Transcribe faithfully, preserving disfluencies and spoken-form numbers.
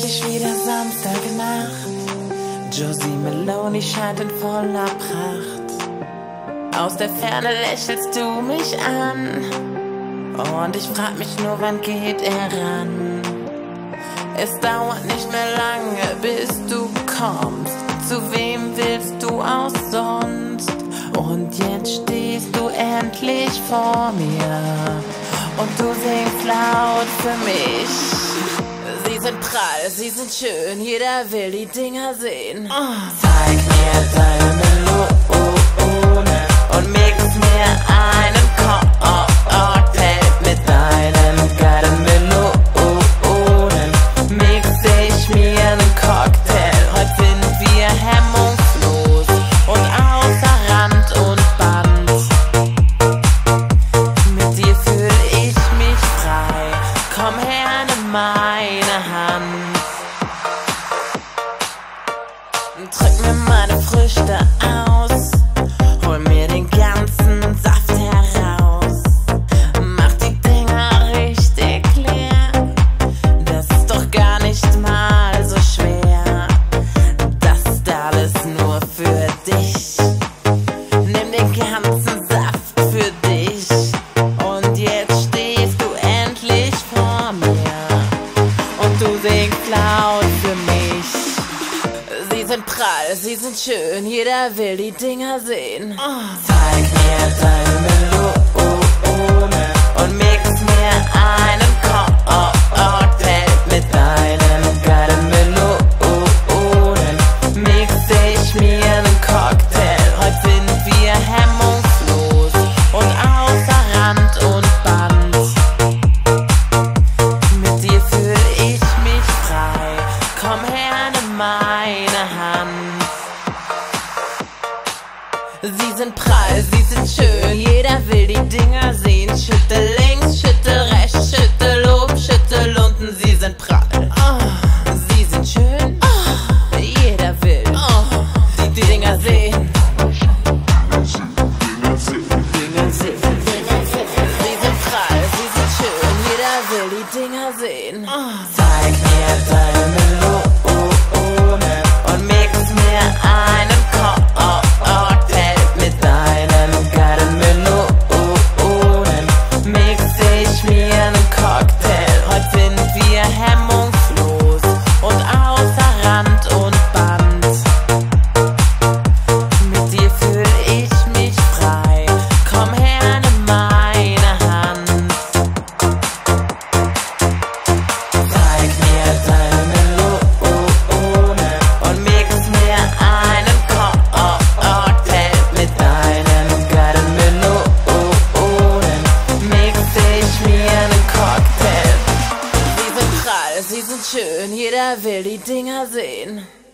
endlich wieder Samstagnacht. Josie Maloney scheint in voller Pracht. Aus der Ferne lächelst du mich an und ich frag mich nur, wann geht er ran? Es dauert nicht mehr lange, bis du kommst. Zu wem willst du auch sonst? Und jetzt stehst du endlich vor mir und du singst laut für mich. Sie sind prall, sie sind schön, jeder will die Dinger sehen. Oh. Zeig mir deine Melone und mix mir einen Cocktail mit deinen geilen Melonen. Mix ich mir einen Cocktail, heute sind wir hemmungslos und außer Rand und Band. Mit dir fühl ich mich frei, komm her, nimm meine Hand. Drück mir meine Früchte aus, hol mir den ganzen Saft heraus. Mach die Dinger richtig leer, das ist doch gar nicht mal so schwer. Das ist alles nur für dich. Nimm den ganzen Saft für dich. Und jetzt stehst du endlich vor mir und du singst laut für mich. Sie sind prall, sie sind schön, jeder will die Dinger sehen. Oh. Zeig mir deine Melone und mix mir einen Cocktail mit deinen geilen Melonen. Mix ich mir einen Cocktail, heute sind wir hemmungslos und außer Rand und Band. Mit dir fühl ich mich frei, komm her, nimm meine Hand. Sie sind prall, sie sind schön, jeder will die Dinger sehen. Schüttel links, schüttel rechts, schüttel oben, schüttel unten. Sie sind prall, oh. Sie sind schön, oh. Jeder will oh. die, die Dinger sehen. Dinger sehen. Sie sind prall, sie sind schön, jeder will die Dinger sehen. Oh. Zeig mir deine Melone und mix mir einen Cocktail mit deinen geilen Melonen. Mix ich mir einen Cocktail, heute sind wir hemmungslos und außer Rand und Band. Mit dir fühl ich mich frei, komm her, nimm meine Hand. Zeig mir deine Melone und mix mir einen Cocktail mit deinen geilen Melonen. Mix ich mir einen Cocktail. Sie sind prall, sie sind schön, jeder will die Dinger sehen.